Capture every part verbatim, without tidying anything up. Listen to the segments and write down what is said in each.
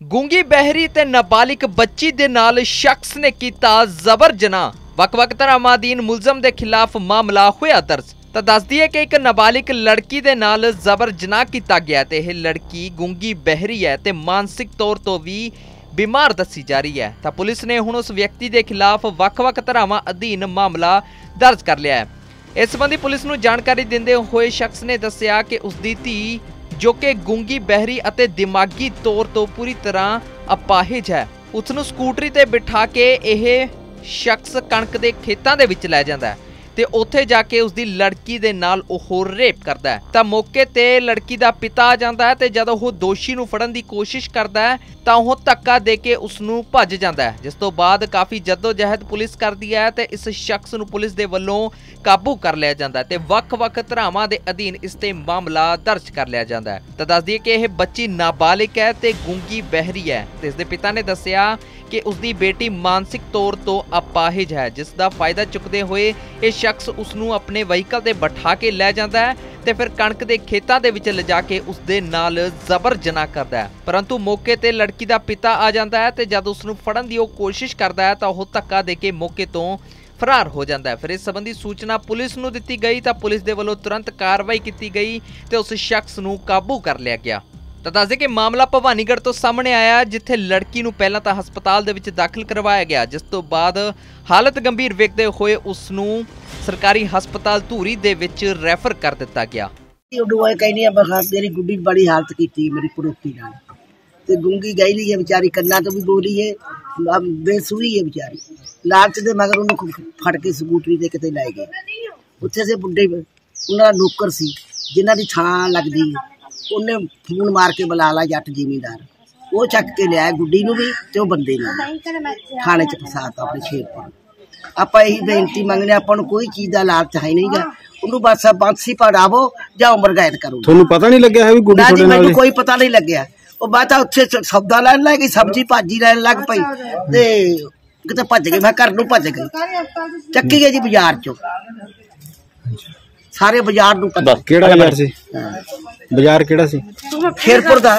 गूंगी बहरी ते नाबालिग बच्ची दे नाल शख्स ने कीता जबर जनाह। वख-वख धरावां अधीन मुलजम दे खिलाफ मामला होया दर्ज। तां दस दईए कि एक नाबालिग लड़की दे नाल जबर जनाह कीता गया ते यह लड़की गूंगी बहरी है ते मानसिक तौर तो भी बीमार दसी जा रही है। तां पुलिस ने हुण उस व्यक्ति दे खिलाफ वख-वख धरावां अधीन मामला दर्ज कर लिया है। इस संबंधी पुलिस नूं जानकारी दिंदे होए शख्स ने दस्सिया कि उसदी धी जो कि गूंगी बहरी अते दिमागी तौर तो पूरी तरह अपाहिज है, उसनूं स्कूटरी ते बिठा के यह शख्स कणक दे खेतां दे विच लै जांदा है ते उत्थे जाके उसदी लड़की दे नाल ओह रेप करदा है। तां मौके ते लड़की दा पिता आ जांदा है ते जदों ओह दोषी नूं फड़न दी कोशिश करदा है तां ओह धक्का दे के उसनूं भज जांदा है, जिस तों बाद काफ़ी जद्दोजहद पुलिस करदी है ते इस शख्स नूं पुलिस दे वल्लों काबू कर लिया जांदा है ते वख-वख धरावां दे अधीन इस ते मामला दर्ज कर लिया जांदा है। तां दस दईए कि यह बच्ची नाबालिग है ते गूंगी बहरी है ते इसदे पिता ने दस्सिया कि उसदी बेटी मानसिक तौर तो अपाहिज है, जिस दा फायदा चुकदे होए यह शख्स उसनूं अपने व्हीकल ते बिठा के लै जांदा है ते फिर कणक दे खेतां दे विच लिजा के उसदे नाल जबर जनाह करदा है। परंतु मौके ते लड़की दा पिता आ जांदा है ते जद उसनूं फड़न दी ओह कोशिश करदा है तां ओह धक्का दे के मौके तों फरार हो जाता है। फिर इस संबंधी सूचना पुलिस नूं दित्ती गई तां पुलिस दे वल्लों तुरंत कार्रवाई की गई ते उस शख्स नूं काबू कर लिया गया। तां दस दे कि मामला भवानीगढ़ तो सामने आया, जिथे लड़की नूं पहलां तां हस्पताल दे विच दाखिल करवाया गया, जिस तों बाद हालत गंभीर वेखदे होए उसनूं सरकारी हस्पताल धूरी दे विच रैफर कर दिता गया। मेरी गुड्डी बड़ी हालत की मेरी पड़ोसी नाल ते गूंगी गई ली है बेचारी, कन्ना तो भी बोली है, बेसुई है बेचारी। लालच दे मगर उन्होंने फड़ के स्कूटरी ते किते लै गए। उत्थे से बुढ़े उन्होंने नौकर सी जिन्हां दी थां लगदी, उन्हें फोन मार के बुला ला जट जिमीदार, वो चक के लिया गुड्डी नूं भी ते ओह बंदे नूं थाने च फसाता अपने शेरपुर। आपां यही बेनती मंगने, आपां नूं कोई चीज़ दा लालच है नहीं गा, उन्होंने बस बांसी पड़ावो जां उम्र कैद करो। तुहानूं पता नहीं लग्या है भी गुड्डी तुहाडे नाल? मैनूं कोई पता नहीं लग्या। ਉਹ ਬਾਅਦ ਉੱਥੇ ਸੌਦਾ ਲੈਣ ਲੱਗ ਗਈ, ਸਬਜ਼ੀ ਭਾਜੀ ਲੈਣ ਲੱਗ ਪਈ ਤੇ ਕਿਤੇ ਭੱਜ ਗਈ। ਮੈਂ ਘਰ ਨੂੰ ਭੱਜ ਗਈ, ਚੱਕੀ ਗਈ ਜੀ ਬਾਜ਼ਾਰ ਚੋਂ, ਸਾਰੇ ਬਾਜ਼ਾਰ ਨੂੰ ਪਤਾ। ਕਿਹੜਾ ਬਾਜ਼ਾਰ ਸੀ? ਬਾਜ਼ਾਰ ਕਿਹੜਾ ਸੀ? ਸ਼ੇਰਪੁਰ ਦਾ।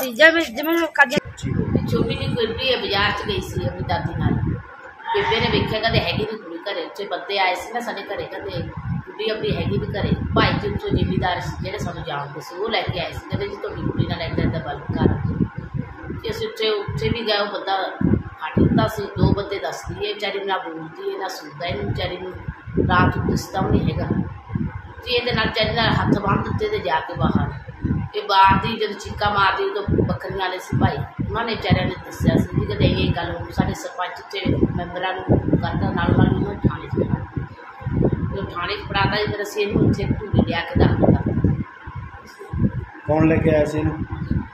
ਛੋਟੀ ਜਿਹੀ ਗੁੱਡੀ ਬਾਜ਼ਾਰ ਚ ਗਈ ਸੀ ਆਪਣੀ ਦਾਦੀ ਨਾਲ। ਬੇਬੇ ਨੇ ਵੇਖਿਆ ਕਹਿੰਦੇ ਹੈਗੀ ਵੀ ਕੁੜੀ ਘਰੇ, ਉੱਥੇ ਬੰਦੇ ਆਏ ਸੀ ਨਾ ਸਾਡੇ ਘਰੇ, ਕਹਿੰਦੇ ਗੁੱਡੀ ਆਪਣੀ ਹੈਗੀ ਵੀ ਘਰੇ। ਭਾਈ ਜੀ ਉੱਥੋਂ ਜ਼ਿਮੀਦਾਰ ਜਿਹੜੇ ਸਾਨੂੰ ਜਾਣਦੇ ਸੀ ਉਹ ਲੈ ਕੇ ਆਏ ਸੀ, ਕਹਿੰਦੇ ਜੀ ਤੁਹਾਡੀ ਕੁੜੀ ਨਾਲ ਇੱਦਾਂ ਇੱਦਾਂ ਗੱਲ ਕਰ। ਅਸੀਂ ਉੱਥੇ ਉੱਥੇ ਵੀ ਗਏ, ਉਹ ਬੰਦਾ ਹਟ ਦਿੱਤਾ ਸੀ। ਦੋ ਬੰਦੇ ਦੱਸਦੀ ਹੈ ਵਿਚਾਰੀ, ਨਾ ਬੋਲਦੀ ਹੈ ਨਾ ਸੁਣਦਾ, ਇਹਨੂੰ ਵਿਚਾਰੀ ਨੂੰ ਰਾਤ ਨੂੰ ਦਿਸਦਾ ਵੀ ਨਹੀਂ ਹੈਗਾ ਜੀ। ਇਹਦੇ ਨਾਲ ਵਿਚਾਰੀ ਨਾਲ ਹੱਥ ਬੰਨ੍ਹ ਦਿੱਤੇ ਤੇ ਜਾ ਕੇ ਬਾਹਰ ਇਹ ਬਾਹਰ ਦੀ ਜਦੋਂ ਚੀਕਾਂ ਮਾਰਦੀ ਉਦੋਂ ਬੱਕਰੀਆਂ ਵਾਲੇ ਸੀ ਭਾਈ, ਉਹਨਾਂ ਨੇ ਵਿਚਾਰਿਆਂ ਨੇ ਦੱਸਿਆ ਸੀ ਵੀ ਕਦੇ ਇਹ ਗੱਲ ਸਾਡੇ ਸਰਪੰਚ ਤੇ ਮੈਂਬਰਾਂ ਨੂੰ ਕਰਦਾ, ਨਾਲ ਨਾਲ ਉਹਨਾਂ ਥਾਣੇ 'ਚ ਫੜਾ ਜਦੋਂ ਥਾਣੇ 'ਚ ਫੜਾਤਾ ਜੀ। ਫਿਰ ਅਸੀਂ ਇਹਨੂੰ ਉੱਥੇ ਢੂੜੀ ਲਿਆ ਕੇ ਦਾਖਲ ਕਰ। ਕੌਣ ਲੈ ਕੇ ਆਇਆ ਸੀ ਇਹਨੂੰ?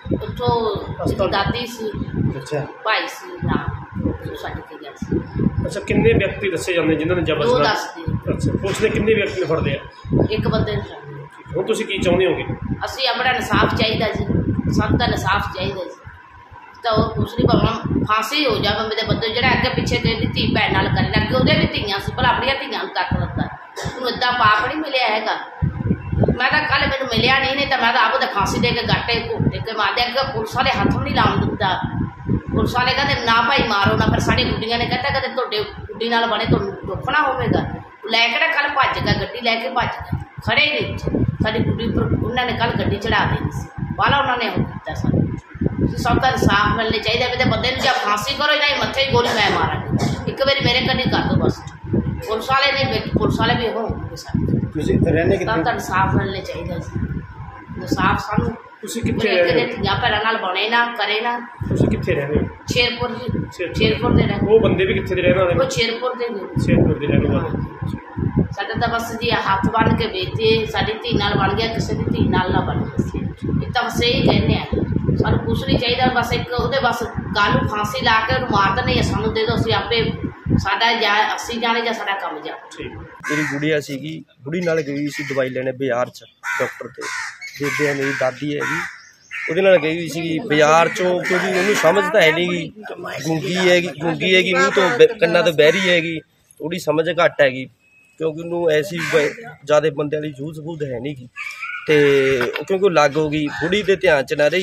ਉੱਥੋਂ ਦਾਦੀ ਸੀ, ਅੱਛਾ ਭਾਈ ਸੀ, ਨਾ ਛੱਡ ਕੇ ਗਿਆ ਸੀ। ਅੱਛਾ, ਕਿੰਨੇ ਵਿਅਕਤੀ ਦੱਸੇ ਜਾਂਦੇ ਜਿਨ੍ਹਾਂ ਨੇ ਜ਼ਬਰ ਦੋ ਦੱਸਦੇ। ਅੱਛਾ, ਪੁਲਿਸ ਨੇ ਕਿੰਨੇ ਵਿਅਕਤੀ ਨੂੰ ਫੜਦੇ ਆ? ਇੱਕ ਬੰਦੇ ਨੂੰ ਛੱਡ। ਹੁਣ ਤੁਸੀਂ ਕੀ ਚਾਹੁੰਦੇ ਹੋਗੇ? ਅਸੀਂ ਆਪਣਾ ਇਨਸਾਫ ਚਾਹੀਦਾ ਜੀ, ਸਾਨੂੰ ਤਾਂ ਇਨਸਾਫ ਚਾਹੀਦਾ ਜੀ। ਤਾਂ ਉਹ ਕੁਛ ਨਹੀਂ, ਭਾਵੇਂ ਫਾਂਸੀ ਹੋ ਜਾ ਬੰਦੇ ਦੇ ਬੰਦੇ ਜਿਹੜਾ ਅੱਗੇ ਪਿੱਛੇ ਤੇ ਧੀ ਭੈਣ ਨਾਲ ਕਰੇ, ਅੱਗੇ ਉਹਦੇ ਵੀ ਧੀਆਂ ਸੀ, ਭਲਾ ਆਪਣੀਆਂ ਧੀਆਂ ਨੂੰ ਤੱਕ ਲੱਗਾ। ਉਹਨੂੰ ਇੱਦਾਂ ਪਾਪ ਨਹੀਂ ਮਿਲਿਆ ਹੈਗਾ। ਮੈਂ ਤਾਂ ਕੱਲ੍ਹ ਮੈਨੂੰ ਮਿਲਿਆ ਨਹੀਂ, ਨਹੀਂ ਤਾਂ ਮੈਂ ਤਾਂ ਆਪ ਉਹਦੇ ਫਾਂਸੀ ਦੇ ਕੇ ਗਾਟੇ ਘੁੱਟੇ ਕੇ ਮਾਰਦੇ। ਅੱਗੇ ਪੁਲਿਸ ਵਾਲੇ ਹੱਥ ਵੀ ਨਹੀਂ ਲਾਉਣ ਦਿੱਤਾ। ਪੁਲਿਸ ਵਾਲੇ ਕਹਿੰਦੇ ਨਾ ਭਾਈ ਮਾਰੋ ਨਾ। ਫਿਰ ਸਾਡੀ ਗੁੱਡੀਆਂ ਨੇ ਕਹਿੰਦਾ ਕਦੇ ਤੁਹਾਡੇ ਗੁੱਡੀ ਨਾਲ ਬਣੇ ਤੁਹਾਨੂੰ ਰੋਕਣਾ ਹੋਵੇਗਾ। ਲੈ ਕੇ ਨਾ ਕੱਲ੍ਹ ਭੱਜ ਗਿਆ, ਗੱਡੀ ਲੈ ਕੇ ਭੱਜ ਗਿਆ, ਖੜੇ ਹੀ ਨਹੀਂ ਉੱਥੇ। ਸਾਡੀ ਗੁੱਡੀ ਉੱਪਰ ਉਹਨਾਂ ਨੇ ਕੱਲ੍ਹ ਗੱਡੀ ਚੜ੍ਹਾ ਦੇਣੀ ਸੀ, ਵਾਲਾ ਉਹਨਾਂ ਨੇ ਉਹ ਕੀਤਾ ਸਾਨੂੰ। ਤੁਸੀਂ ਸਭ ਦਾ ਇਨਸਾਫ ਮਿਲਣਾ ਚਾਹੀਦਾ ਵੀ ਤੇ ਬੰਦੇ ਨੂੰ ਜਾਂ ਫਾਂਸੀ ਕਰੋ ਜਾਂ ਮੱਥੇ ਹੀ ਗੋਲੀ ਮੈਂ ਮਾਰਾਂਗੀ। ਇੱਕ ਵਾਰੀ ਮੇਰੇ ਕੰਨੀ ਕਰ ਦਿਓ ਬਸ। ਪੁਲਿਸ ਵਾਲੇ ਨੇ ਪੁਲਿਸ ਵਾਲੇ ਵੀ ਹੋਣਗੇ ਸਾਡੇ। ਤੁਸੀਂ ਰਹਿੰਦੇ ਕਿੱਥੇ? ਤਾਂ ਇਨਸਾਫ ਮਿਲਣਾ ਚਾਹੀਦਾ ਸੀ। ਇਨਸਾਫ ਸਾਨੂੰ ਤੁਸੀਂ ਕਿੱਥੇ ਰਹਿੰਦੇ ਹੋ? ਧੀਆਂ ਭੈਣਾਂ ਨਾਲ ਬਣੇ ਨਾ ਕਰੇ ਨਾ। ਤੁਸੀਂ ਕਿੱਥੇ ਰਹਿੰਦੇ ਹੋ? ਸ਼ੇਰਪੁਰ ਜੀ, ਸ਼ੇਰਪੁਰ ਦੇ ਰਹਿਣ। ਉਹ ਬੰਦੇ ਵੀ ਕਿੱਥੇ ਦੇ ਰਹਿਣ ਵਾਲੇ? ਉਹ ਸ਼ੇਰਪੁਰ ਦੇ ਨੇ। ਸ਼ੇਰਪੁਰ ਦੇ ਰਹਿਣ ਵਾਲੇ। ਸਾਡਾ ਤਾਂ ਬਸ ਜੀ ਹੱਥ ਬੰਨ੍ਹ ਕੇ ਵੇਚਦੇ, ਸਾਡੀ ਧੀ ਨਾਲ ਬਣ ਗਿਆ, ਕਿਸੇ ਦੀ ਧੀ ਨਾਲ ਨਾ ਬਣ ਗਿਆ। ਇਹ ਤਾਂ ਬਸ ਇਹੀ ਕਹਿੰਦੇ ਆ, ਸਾਨੂੰ ਕੁਛ ਨਹੀਂ ਚਾਹੀਦਾ। ਬਸ ਇੱਕ ਉਹਦੇ ਬਸ ਕੱਲ੍ਹ ਨੂੰ ਫਾਂਸੀ ਲਾ ਕੇ ਉਹਨੂੰ ਮਾਰ ਦਿੰਦੇ, ਸਾਨੂੰ ਦੇ ਦਿਓ, ਅਸੀਂ ਆਪੇ ਸਾਡਾ ਜਾਂ ਅਸੀਂ ਜਾਣੇ ਜਾਂ ਸਾਡਾ ਕੰਮ ਜਾ। मेरी गुड़िया सीगी, बुढ़ी नाल गई हुई सी दवाई लेने बाजार च डॉक्टर ते। बेबे मेरी दादी हैगी, ਉਹਦੇ ਨਾਲ ਗਈ ਹੋਈ ਸੀਗੀ ਬਾਜ਼ਾਰ ਚੋਂ, ਕਿਉਂਕਿ ਉਹਨੂੰ ਸਮਝ ਤਾਂ ਹੈ ਨਹੀਂ ਗੀ, ਗੂੰਗੀ ਹੈਗੀ ਗੂੰਗੀ ਹੈਗੀ ਮੂੰਹ ਤੋਂ ਕੰਨਾਂ ਤੋਂ ਬਹਿਰੀ ਹੈਗੀ, ਥੋੜੀ ਸਮਝ ਘੱਟ ਹੈਗੀ, ਕਿਉਂਕਿ ਉਹਨੂੰ ਐਸੀ ਜ਼ਿਆਦਾ ਬੰਦਿਆਂ ਦੀ ਜੂਝ ਬੂਝ ਹੈ ਨਹੀਂ ਗੀ। ਤੇ ਕਿਉਂਕਿ ਉਹ ਲੱਗ ਹੋ ਗਈ, ਬੁੜੀ ਦੇ ਧਿਆਨ 'ਚ ਨਾ ਰਹੀ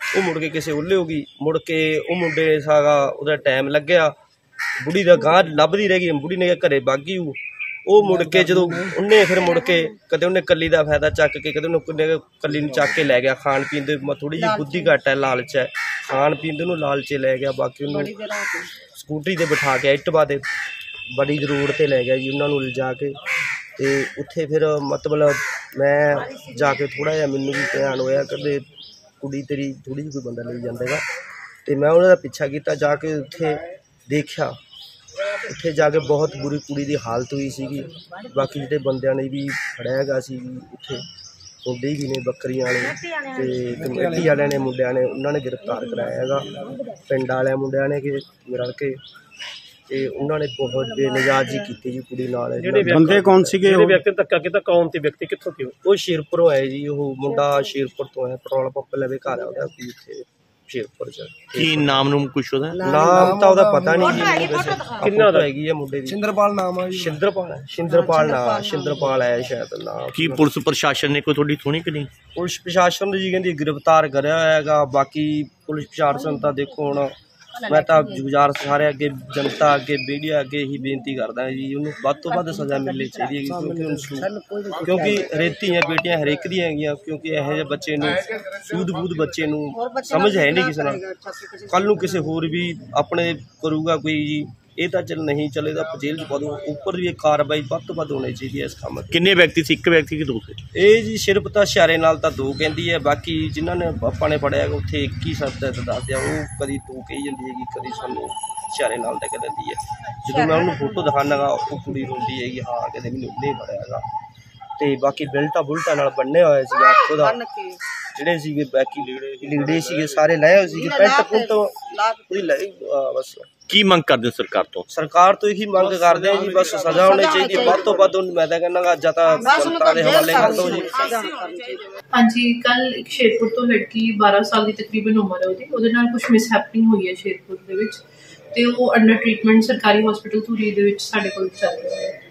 ਉਹ ਮੁੜ ਕੇ ਕਿਸੇ ਉੱਲੇ ਹੋ ਗਈ। ਮੁੜ ਕੇ ਉਹ ਮੁੰਡੇ ਸਾਗਾ ਉਹਦਾ ਟਾਈਮ ਲੱਗਿਆ, ਬੁੜੀ ਦਾ ਗਾਂ ਲੱਭਦੀ ਰਹਿ ਗਈ। ਬੁੜੀ ਨੇ ਘਰੇ ਬਾਗੀ ਉਹ ਮੁੜ ਕੇ ਜਦੋਂ ਉਹਨੇ ਫਿਰ ਮੁੜ ਕੇ ਕਦੇ ਉਹਨੇ ਕੱਲੀ ਦਾ ਫਾਇਦਾ ਚੱਕ ਕੇ ਕਦੇ ਉਹਨੇ ਕੱਲੀ ਨੂੰ ਚੱਕ ਕੇ ਲੈ ਗਿਆ। ਖਾਣ ਪੀਣ ਦੇ ਥੋੜ੍ਹੀ ਜਿਹੀ ਬੁੱਧੀ ਘੱਟ ਹੈ, ਲਾਲਚ ਹੈ, ਖਾਣ ਪੀਣ ਦੇ ਨੂੰ ਲਾਲਚੇ ਲੈ ਗਿਆ। ਬਾਕੀ ਉਹਨੂੰ ਸਕੂਟਰੀ 'ਤੇ ਬਿਠਾ ਕੇ ਇਟਵਾ ਦੇ ਬੜੀ ਰੋਡ 'ਤੇ ਲੈ ਗਿਆ ਜੀ ਉਹਨਾਂ ਨੂੰ ਲਿਜਾ ਕੇ। ਅਤੇ ਉੱਥੇ ਫਿਰ ਮਤਲਬ ਮੈਂ ਜਾ ਕੇ ਥੋੜ੍ਹਾ ਜਿਹਾ ਮੈਨੂੰ ਵੀ ਧਿਆਨ ਹੋਇਆ ਕਿ ਕੁੜੀ ਤੇਰੀ ਥੋੜ੍ਹੀ ਜਿਹੀ ਕੋਈ ਬੰਦਾ ਲਈ ਜਾਂਦਾ ਹੈਗਾ। ਅਤੇ ਮੈਂ ਉਹਨਾਂ ਦਾ ਪਿੱਛਾ ਕੀਤਾ, ਜਾ ਕੇ ਉੱਥੇ ਦੇਖਿਆ। ਉੱਥੇ ਜਾ ਕੇ ਬਹੁਤ ਬੁਰੀ ਕੁੜੀ ਦੀ ਹਾਲਤ ਹੋਈ ਸੀਗੀ। ਬਾਕੀ ਜਿਹੜੇ ਬੰਦਿਆਂ ਨੇ ਵੀ ਫੜਿਆ ਹੈਗਾ ਸੀ ਉੱਥੇ ਮੁੰਡੇ ਵੀ ਨੇ ਬੱਕਰੀਆਂ ਵਾਲੇ ਅਤੇ ਕਮੇਟੀ ਵਾਲਿਆਂ ਨੇ ਮੁੰਡਿਆਂ ਨੇ ਉਹਨਾਂ ਨੇ ਗ੍ਰਿਫਤਾਰ ਕਰਾਇਆ ਹੈਗਾ। ਪਿੰਡ ਵਾਲਿਆਂ ਮੁੰਡਿਆਂ ਨੇ ਕਿ ਰਲ ਕੇ ਤੇ ਉਹਨਾਂ ਨੇ ਬਹੁਤ ਬੇਨਜਾਇਜ਼ੀ ਕੀਤੀ ਜੀ ਕੁੜੀ ਨਾਲ। ਬੰਦੇ ਕੌਣ ਸੀਗੇ? ਜਿਹੜੇ ਵਿਅਕਤੀ ਨੇ ਧੱਕਾ ਕੀਤਾ ਕੌਣ ਤੇ ਵਿਅਕਤੀ ਕਿੱਥੋਂ ਤੇ? ਉਹ ਸ਼ੇਰਪੁਰੋਂ ਆਏ ਜੀ। ਉਹ ਮੁੰਡਾ ਸ਼ੇਰਪੁਰ ਤੋਂ ਆਇਆ, ਪੈਟਰੋਲ ਪੰਪ ਲਵੇ ਘਰ ਆ ਉਹਦਾ ਕੋਈ ਇੱਥੇ ਸ਼ੇਰਪੁਰ 'ਚ। ਕੀ ਨਾਮ ਨੂੰ ਕੁਛ ਉਹਦਾ ਨਾਮ ਤਾਂ ਉਹਦਾ ਪਤਾ ਨਹੀਂ ਜੀ। ਕਿੰਨਾ ਦਾ ਹੈਗੀ ਹੈ ਮੁੰਡੇ ਦੀ? ਸਿੰਦਰਪਾਲ ਨਾਮ ਆ ਜੀ। ਸ਼ਿੰਦਰਪਾਲ ਹੈ, ਸ਼ਿੰਦਰਪਾਲ ਨਾਮ ਸ਼ਿੰਦਰਪਾਲ ਹੈ ਸ਼ਾਇਦ ਨਾਮ। ਕੀ ਪੁਲਿਸ ਪ੍ਰਸ਼ਾਸਨ ਨੇ ਕੋਈ ਤੁਹਾਡੀ ਸੁਣੀ ਕਿ ਨਹੀਂ? ਪੁਲਿਸ ਪ੍ਰਸ਼ਾਸਨ ਜੀ ਕਹਿੰਦੀ ਗ੍ਰਿਫਤਾਰ ਕਰਿਆ ਹੋਇਆ ਹੈਗਾ। ਬਾਕੀ ਪੁਲਿਸ ਪ੍ਰਸ਼ਾਸਨ ਤਾਂ ਦੇਖੋ ਹੁਣ ਮੈਂ ਤਾਂ ਗੁਜ਼ਾਰਿਸ਼ ਸਾਰੇ ਅੱਗੇ ਜਨਤਾ ਅੱਗੇ ਮੀਡੀਆ ਅੱਗੇ ਹੀ ਬੇਨਤੀ ਕਰਦਾ ਜੀ ਉਹਨੂੰ ਵੱਧ ਤੋਂ ਵੱਧ ਸਜ਼ਾ ਮਿਲਣੀ ਚਾਹੀਦੀ ਹੈਗੀ। ਕਿਉਂਕਿ ਕਿਉਂਕਿ ਰੇਤੀਆਂ ਬੇਟੀਆਂ ਹਰੇਕ ਦੀਆਂ ਹੈਗੀਆਂ। ਕਿਉਂਕਿ ਇਹੋ ਜਿਹੇ ਬੱਚੇ ਨੂੰ ਸੂਧ ਬੂਧ ਬੱਚੇ ਨੂੰ ਸਮਝ ਹੈ ਨਹੀਂ ਕਿਸੇ ਨਾਲ। ਕੱਲ੍ਹ ਨੂੰ ਕਿਸੇ ਹੋਰ ਵੀ ਆਪਣੇ ਕਰੂਗਾ ਕੋਈ ਜੀ, ਇਹ ਤਾਂ ਚੱਲ ਨਹੀਂ ਚੱਲੇਗਾ ਜੇਲ੍ਹ 'ਚ ਪਾ ਦਿਓ। ਉੱਪਰ ਵੀ ਕਾਰਵਾਈ ਵੱਧ ਤੋਂ ਵੱਧ ਹੋਣੀ ਚਾਹੀਦੀ ਹੈ ਇਸ ਕੰਮ 'ਤੇ। ਕਿੰਨੇ ਵਿਅਕਤੀ ਸੀ? ਇੱਕ ਵਿਅਕਤੀ ਕਿ ਦੋ ਸੀ? ਇਹ ਜੀ ਸਿਰਫ ਤਾਂ ਇਸ਼ਾਰੇ ਨਾਲ ਤਾਂ ਦੋ ਕਹਿੰਦੀ ਹੈ। ਬਾਕੀ ਜਿਨ੍ਹਾਂ ਨੇ ਆਪਾਂ ਨੇ ਫੜਿਆ ਉੱਥੇ ਇੱਕ ਹੀ ਸ਼ਬਦ ਦੱਸਦੇ ਆ। ਉਹ ਕਦੀ ਤੂੰ ਕਹੀ ਜਾਂਦੀ ਹੈਗੀ, ਕਦੀ ਸਾਨੂੰ ਇਸ਼ਾਰੇ ਨਾਲ ਤਾਂ ਕਹਿ ਦਿੰਦੀ ਹੈ। ਜਦੋਂ ਮੈਂ ਉਹਨੂੰ ਫੋਟੋ ਦਿਖਾਉਂਦਾ ਉਹ ਕੁੜੀ ਰੋਂਦੀ ਹੈਗੀ, ਹਾਂ ਕਹਿੰਦੇ ਮੈਨੂੰ ਨਹੀਂ ਫੜਿਆ ਹੈਗਾ। ਅਤੇ ਬਾਕੀ ਬਿਲਟਾਂ ਬੁਲਟਾਂ ਨਾਲ ਬੰਨੇ ਹੋਏ ਸੀ ਆਪੋ ਦਾ ਜਿਹੜੇ ਸੀਗੇ। ਬਾਕੀ ਲੀੜੇ ਲੀੜੇ ਸੀਗੇ ਸਾਰੇ ਲਏ ਹੋਏ ਸੀਗੇ। ਪੈਂਟ ਪੁੰਟ ਉਹਦੀ ਲੈ ਬਸ। ਕੀ ਮੰਗ ਕਰਦੇ ਹੋ ਸਰਕਾਰ ਤੋਂ? ਸਰਕਾਰ ਤੋਂ ਇਹੀ ਮੰਗ ਕਰਦੇ ਆ ਜੀ ਬਸ ਸਜ਼ਾ ਹੋਣੀ ਚਾਹੀਦੀ ਵੱਧ ਤੋਂ ਵੱਧ। ਮੈਂ ਤਾਂ ਕਹਿੰਦਾ ਜਾਂ ਤਾਂ ਜਨਤਾ ਦੇ ਹਵਾਲੇ ਕਰ ਦਿਓ ਜੀ। ਹਾਂਜੀ, ਕੱਲ ਇੱਕ ਸ਼ੇਰਪੁਰ ਤੋਂ ਲੜਕੀ ਬਾਰਾਂ ਸਾਲ ਦੀ ਤਕਰੀਬਨ ਉਮਰ ਹੈ ਉਹਦੀ, ਉਹਦੇ ਨਾਲ ਕੁਝ ਮਿਸਹੈਪਨਿੰਗ ਹੋਈ ਹੈ ਸ਼ੇਰਪੁਰ ਦੇ ਵਿੱਚ, ਤੇ ਉਹ ਅੰਡਰ ਟ੍ਰੀਟਮੈਂਟ ਸਰਕਾਰੀ ਹਸਪੀਟਲ ਧੂਰੀ ਦੇ ਵਿੱਚ ਸਾਡੇ ਕੋਲ ਚੱਲ ਰਿਹਾ ਹੈ।